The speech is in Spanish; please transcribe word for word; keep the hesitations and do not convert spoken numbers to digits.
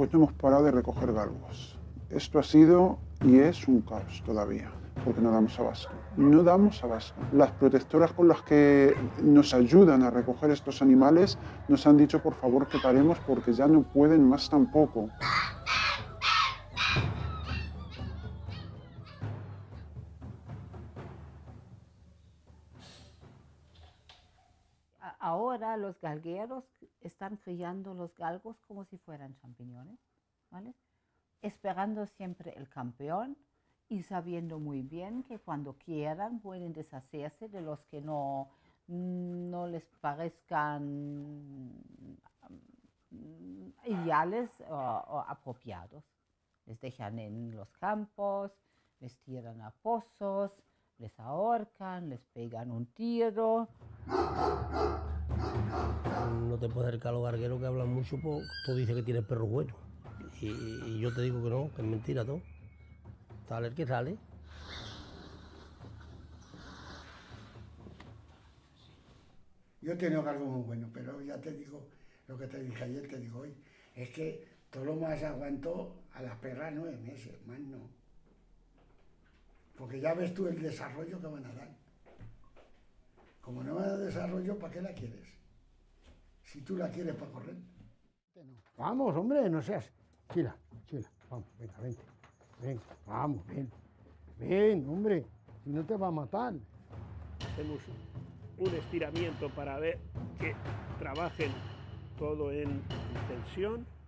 pues no hemos parado de recoger galgos. Esto ha sido y es un caos todavía, porque no damos abasto. No damos abasto. Las protectoras con las que nos ayudan a recoger estos animales nos han dicho por favor que paremos porque ya no pueden más tampoco. Ahora los galgueros están criando los galgos como si fueran champiñones, ¿vale? Esperando siempre el campeón y sabiendo muy bien que cuando quieran pueden deshacerse de los que no, no les parezcan ideales o, o apropiados. Les dejan en los campos, les tiran a pozos, les ahorcan, les pegan un tiro. No te puedes acercar a los gargueros que hablan mucho, pues tú dices que tienes perro bueno. Y, y yo te digo que no, que es mentira todo. Sale el que sale. Yo he tenido galgos muy buenos, pero ya te digo, lo que te dije ayer, te digo hoy, es que todo lo más aguantó a las perras nueve meses, más no. Porque ya ves tú el desarrollo que van a dar. Como no van a dar desarrollo, ¿para qué la quieres? Si tú la quieres para correr. Vamos, hombre, no seas... Chila, chila, vamos, venga, vente. Venga, vamos, ven. Ven, hombre, si no te va a matar. Hacemos un estiramiento para ver que trabajen todo en tensión.